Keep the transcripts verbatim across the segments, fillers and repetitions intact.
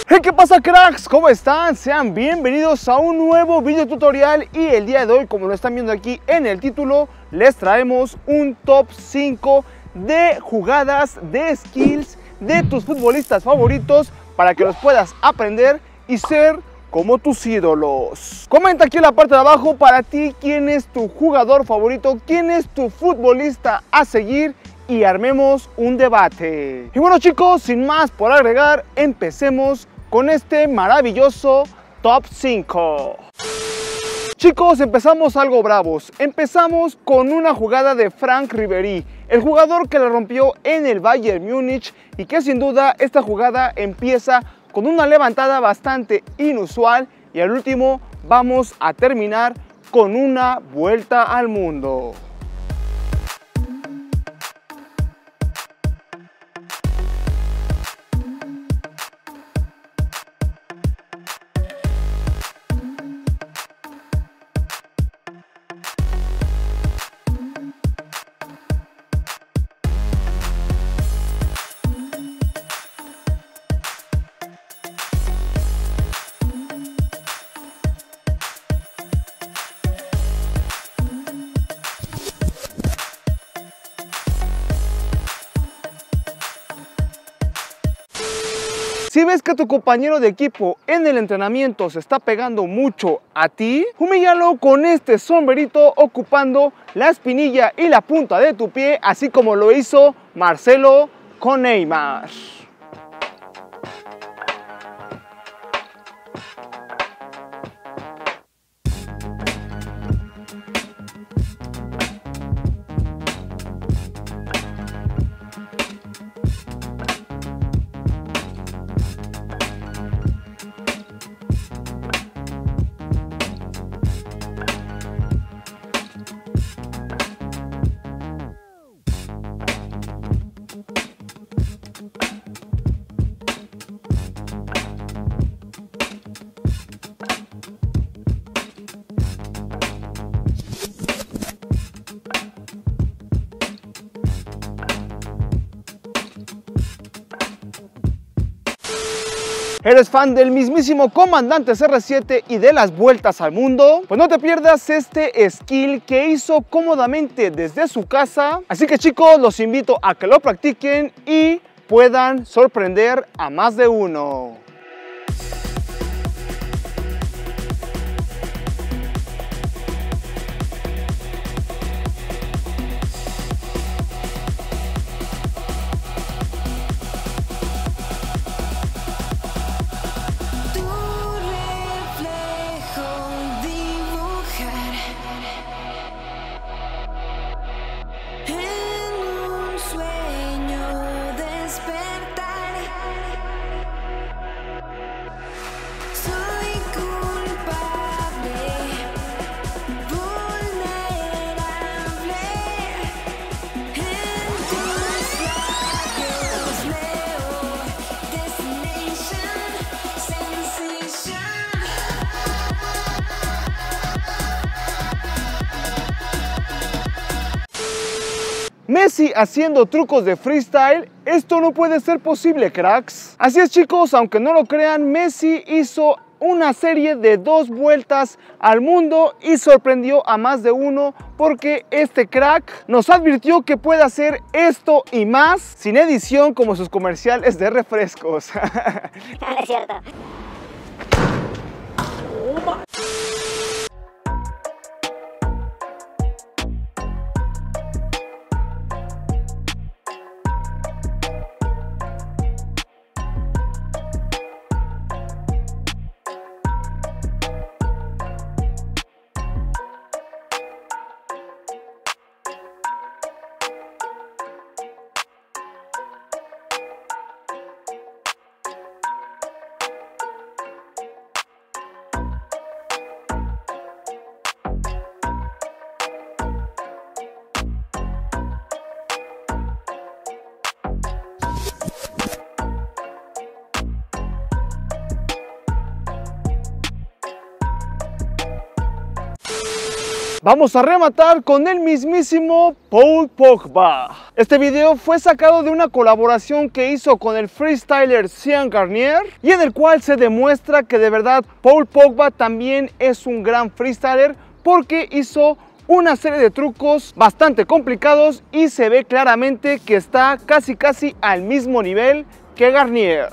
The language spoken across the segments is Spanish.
Hey, ¿qué pasa, cracks? ¿Cómo están? Sean bienvenidos a un nuevo video tutorial y el día de hoy, como lo están viendo aquí en el título, les traemos un top cinco de jugadas, de skills de tus futbolistas favoritos para que los puedas aprender y ser como tus ídolos. Comenta aquí en la parte de abajo para ti quién es tu jugador favorito, quién es tu futbolista a seguir y armemos un debate. Y bueno, chicos, sin más por agregar, empecemos con este maravilloso top cinco. Chicos, empezamos algo bravos. Empezamos con una jugada de Franck Ribéry, el jugador que la rompió en el Bayern Múnich, y que sin duda esta jugada empieza con una levantada bastante inusual y al último vamos a terminar con una vuelta al mundo. Si ves que tu compañero de equipo en el entrenamiento se está pegando mucho a ti, humíllalo con este sombrerito ocupando la espinilla y la punta de tu pie, así como lo hizo Marcelo con Neymar. ¿Eres fan del mismísimo comandante C R siete y de las vueltas al mundo? Pues no te pierdas este skill que hizo cómodamente desde su casa. Así que, chicos, los invito a que lo practiquen y puedan sorprender a más de uno. Messi haciendo trucos de freestyle, esto no puede ser posible, cracks. Así es, chicos, aunque no lo crean, Messi hizo una serie de dos vueltas al mundo y sorprendió a más de uno porque este crack nos advirtió que puede hacer esto y más sin edición como sus comerciales de refrescos. No es cierto. vamos a rematar con el mismísimo Paul Pogba. Este video fue sacado de una colaboración que hizo con el freestyler Sean Garnier y en el cual se demuestra que de verdad Paul Pogba también es un gran freestyler porque hizo una serie de trucos bastante complicados y se ve claramente que está casi casi al mismo nivel que Garnier.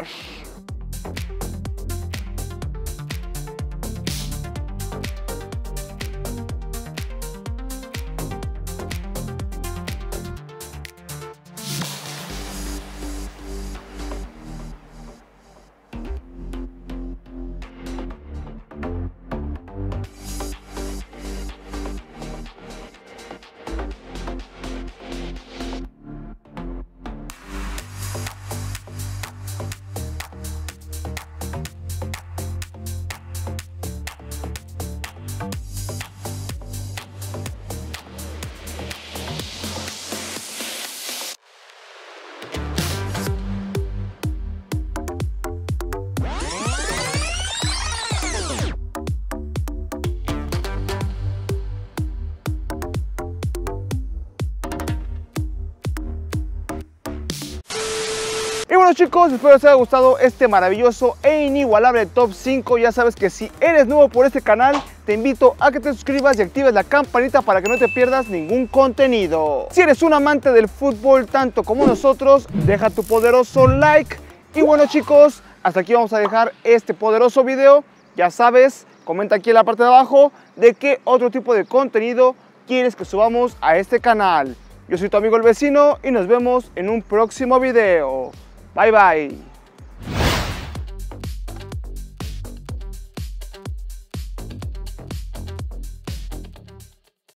Y bueno chicos, espero les haya gustado este maravilloso e inigualable top cinco. Ya sabes que si eres nuevo por este canal, te invito a que te suscribas y actives la campanita para que no te pierdas ningún contenido. Si eres un amante del fútbol tanto como nosotros, deja tu poderoso like. Y bueno chicos, hasta aquí vamos a dejar este poderoso video. Ya sabes, comenta aquí en la parte de abajo de qué otro tipo de contenido quieres que subamos a este canal. Yo soy tu amigo el vecino y nos vemos en un próximo video. Bye bye.